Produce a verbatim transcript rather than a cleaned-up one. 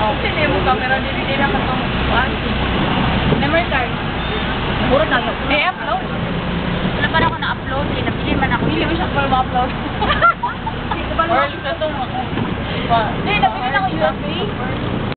Sino yung camera dili nila katong kuan. Memory card. Puro na yun. May upload. Wala pa na ako na-upload. Eh. Napili man ako. Hindi mo siya pa ma-upload. Or sa itong ako. Hindi, napili na ako U S B.